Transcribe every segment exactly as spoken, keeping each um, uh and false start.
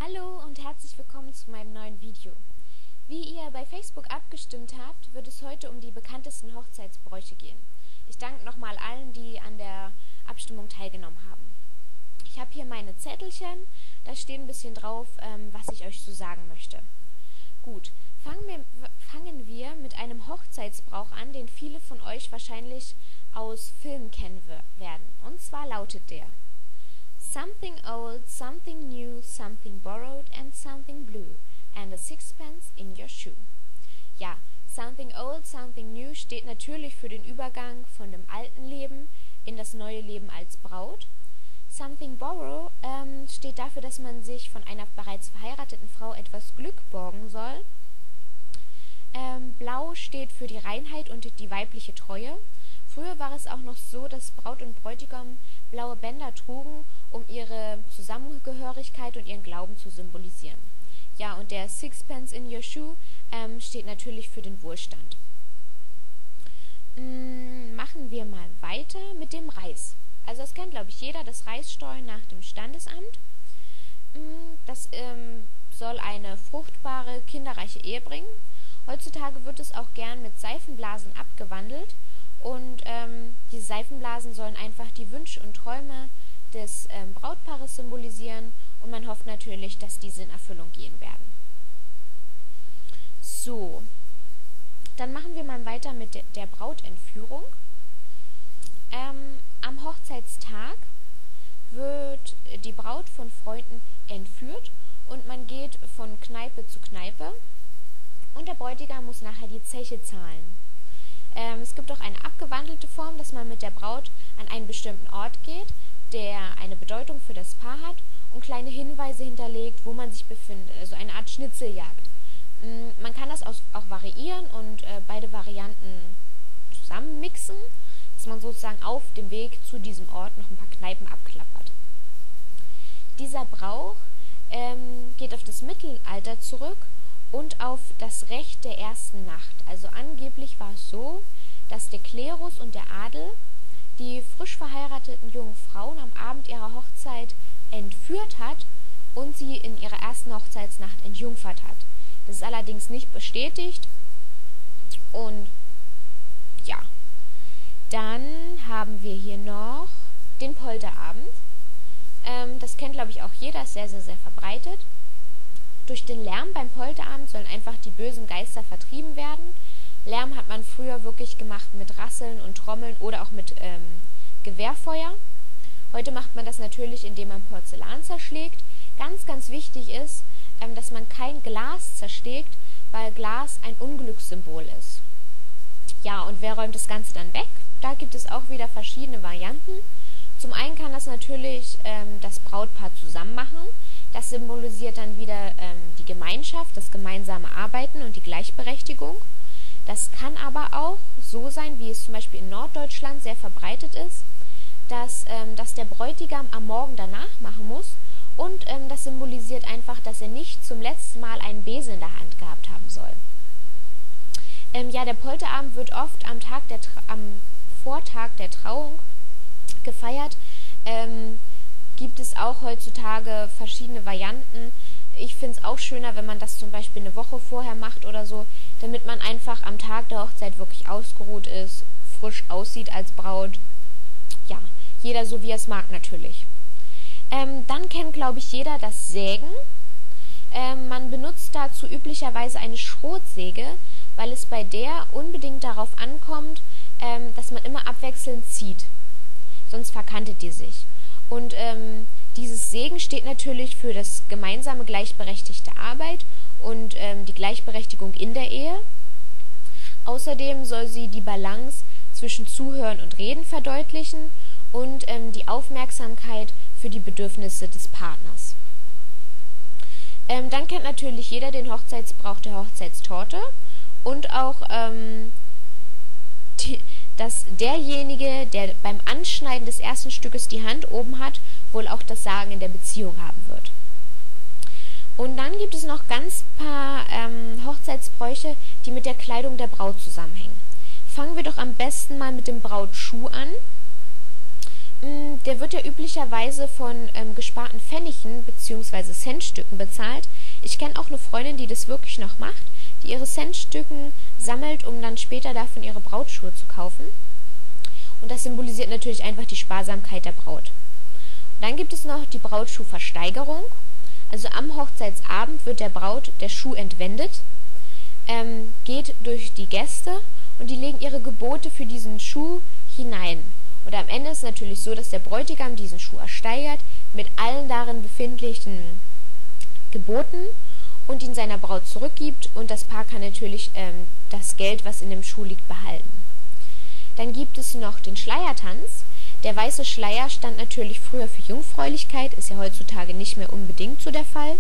Hallo und herzlich willkommen zu meinem neuen Video. Wie ihr bei Facebook abgestimmt habt, wird es heute um die bekanntesten Hochzeitsbräuche gehen. Ich danke nochmal allen, die an der Abstimmung teilgenommen haben. Ich habe hier meine Zettelchen, da steht ein bisschen drauf, ähm, was ich euch so sagen möchte. Gut, fangen wir, fangen wir mit einem Hochzeitsbrauch an, den viele von euch wahrscheinlich aus Filmen kennen werden. Und zwar lautet der: Something old, something new, something borrowed and something blue, and a sixpence in your shoe. Ja, something old, something new steht natürlich für den Übergang von dem alten Leben in das neue Leben als Braut. Something borrow ähm, steht dafür, dass man sich von einer bereits verheirateten Frau etwas Glück borgen soll. Ähm, Blau steht für die Reinheit und die weibliche Treue. Früher war es auch noch so, dass Braut und Bräutigam blaue Bänder trugen, um ihre Zusammengehörigkeit und ihren Glauben zu symbolisieren. Ja, und der Sixpence in your shoe ähm, steht natürlich für den Wohlstand. Mm, machen wir mal weiter mit dem Reis. Also das kennt, glaube ich, jeder, das Reisstreuen nach dem Standesamt. Mm, das ähm, soll eine fruchtbare, kinderreiche Ehe bringen. Heutzutage wird es auch gern mit Seifenblasen abgewandelt. Und ähm, diese Seifenblasen sollen einfach die Wünsche und Träume des ähm, Brautpaares symbolisieren, und man hofft natürlich, dass diese in Erfüllung gehen werden. So, dann machen wir mal weiter mit de der Brautentführung. Ähm, am Hochzeitstag wird die Braut von Freunden entführt und man geht von Kneipe zu Kneipe und der Bräutigam muss nachher die Zeche zahlen. Ähm, es gibt auch eine abgewandelte Form, dass man mit der Braut an einen bestimmten Ort geht, der eine Bedeutung für das Paar hat und kleine Hinweise hinterlegt, wo man sich befindet, also eine Art Schnitzeljagd. Ähm, man kann das auch variieren und äh, beide Varianten zusammenmixen, dass man sozusagen auf dem Weg zu diesem Ort noch ein paar Kneipen abklappert. Dieser Brauch ähm, geht auf das Mittelalter zurück und auf das Recht der ersten Nacht. Also angeblich war es so, dass der Klerus und der Adel die frisch verheirateten jungen Frauen am Abend ihrer Hochzeit entführt hat und sie in ihrer ersten Hochzeitsnacht entjungfert hat. Das ist allerdings nicht bestätigt. Und ja, dann haben wir hier noch den Polterabend. Ähm, das kennt, glaube ich, auch jeder, ist sehr, sehr, sehr verbreitet. Durch den Lärm beim Polterabend sollen einfach die bösen Geister vertrieben werden. Lärm hat man früher wirklich gemacht mit Rasseln und Trommeln oder auch mit ähm, Gewehrfeuer. Heute macht man das natürlich, indem man Porzellan zerschlägt. Ganz, ganz wichtig ist, ähm, dass man kein Glas zerschlägt, weil Glas ein Unglückssymbol ist. Ja, und wer räumt das Ganze dann weg? Da gibt es auch wieder verschiedene Varianten. Zum einen kann das natürlich ähm, das Brautpaar zusammen machen. Das symbolisiert dann wieder ähm, die Gemeinschaft, das gemeinsame Arbeiten und die Gleichberechtigung. Das kann aber auch so sein, wie es zum Beispiel in Norddeutschland sehr verbreitet ist, dass, ähm, dass der Bräutigam am Morgen danach machen muss und ähm, das symbolisiert einfach, dass er nicht zum letzten Mal einen Besen in der Hand gehabt haben soll. Ähm, ja, der Polterabend wird oft am, Tag der am Vortag der Trauung gefeiert. Ähm, gibt es auch heutzutage verschiedene Varianten. Ich finde es auch schöner, wenn man das zum Beispiel eine Woche vorher macht oder so, damit man einfach am Tag der Hochzeit wirklich ausgeruht ist, frisch aussieht als Braut. Ja, jeder so wie er es mag natürlich. Ähm, dann kennt, glaube ich, jeder das Sägen. Ähm, man benutzt dazu üblicherweise eine Schrotsäge, weil es bei der unbedingt darauf ankommt, ähm, dass man immer abwechselnd zieht. Sonst verkantet die sich. Und ähm, dieses Sägen steht natürlich für das gemeinsame gleichberechtigte Arbeit und ähm, die Gleichberechtigung in der Ehe. Außerdem soll sie die Balance zwischen Zuhören und Reden verdeutlichen und ähm, die Aufmerksamkeit für die Bedürfnisse des Partners. Ähm, dann kennt natürlich jeder den Hochzeitsbrauch der Hochzeitstorte und auch ähm, die, dass derjenige, der beim Anschneiden des ersten Stückes die Hand oben hat, wohl auch das Sagen in der Beziehung haben wird. Und dann gibt es noch ganz paar ähm, Hochzeitsbräuche, die mit der Kleidung der Braut zusammenhängen. Fangen wir doch am besten mal mit dem Brautschuh an. Der wird ja üblicherweise von ähm, gesparten Pfennigen bzw. Centstücken bezahlt. Ich kenne auch eine Freundin, die das wirklich noch macht, die ihre Centstücken sammelt, um dann später davon ihre Brautschuhe zu kaufen. Und das symbolisiert natürlich einfach die Sparsamkeit der Braut. Und dann gibt es noch die Brautschuhversteigerung. Also am Hochzeitsabend wird der Braut der Schuh entwendet, ähm, geht durch die Gäste und die legen ihre Gebote für diesen Schuh hinein. Und am Ende ist es natürlich so, dass der Bräutigam diesen Schuh ersteigert mit allen darin befindlichen Geboten und ihn seiner Braut zurückgibt, und das Paar kann natürlich ähm, das Geld, was in dem Schuh liegt, behalten. Dann gibt es noch den Schleiertanz. Der weiße Schleier stand natürlich früher für Jungfräulichkeit, ist ja heutzutage nicht mehr unbedingt so der Fall.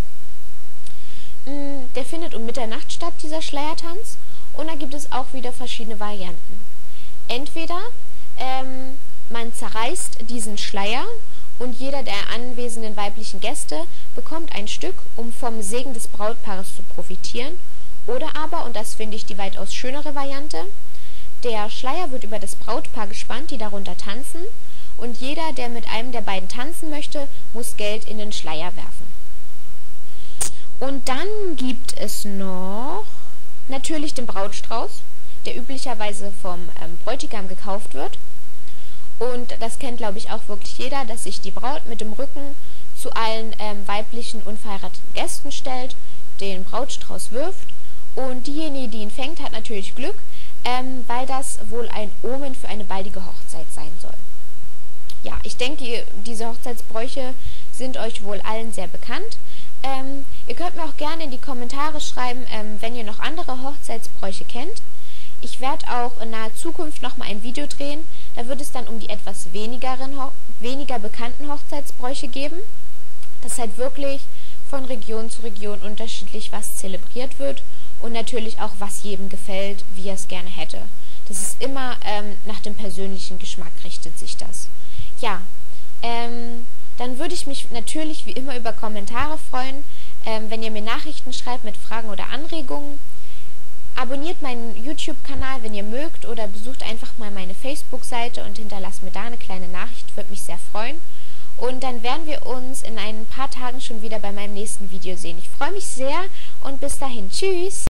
Der findet um Mitternacht statt, dieser Schleiertanz, und da gibt es auch wieder verschiedene Varianten. Entweder ähm, man zerreißt diesen Schleier und jeder der anwesenden weiblichen Gäste bekommt ein Stück, um vom Segen des Brautpaares zu profitieren. Oder aber, und das finde ich die weitaus schönere Variante, der Schleier wird über das Brautpaar gespannt, die darunter tanzen, und jeder, der mit einem der beiden tanzen möchte, muss Geld in den Schleier werfen. Und dann gibt es noch natürlich den Brautstrauß, der üblicherweise vom ähm, Bräutigam gekauft wird. Und das kennt, glaube ich, auch wirklich jeder, dass sich die Braut mit dem Rücken zu allen ähm, weiblichen unverheirateten Gästen stellt, den Brautstrauß wirft, und diejenige, die ihn fängt, hat natürlich Glück, ähm, weil das wohl ein Omen für eine baldige Hochzeit sein soll. Ja, ich denke, diese Hochzeitsbräuche sind euch wohl allen sehr bekannt. Ähm, ihr könnt mir auch gerne in die Kommentare schreiben, ähm, wenn ihr noch andere Hochzeitsbräuche kennt. Ich werde auch in naher Zukunft nochmal ein Video drehen, da wird es dann um die etwas wenigeren, weniger bekannten Hochzeitsbräuche geben. Das halt wirklich von Region zu Region unterschiedlich was zelebriert wird und natürlich auch was jedem gefällt, wie er es gerne hätte. Das ist immer ähm, nach dem persönlichen Geschmack richtet sich das. Ja, ähm, dann würde ich mich natürlich wie immer über Kommentare freuen, ähm, wenn ihr mir Nachrichten schreibt mit Fragen oder Anregungen. Abonniert meinen YouTube-Kanal, wenn ihr mögt, oder besucht einfach mal meine Facebook-Seite und hinterlasst mir da eine kleine Nachricht, würde mich sehr freuen. Und dann werden wir uns in ein paar Tagen schon wieder bei meinem nächsten Video sehen. Ich freue mich sehr und bis dahin. Tschüss!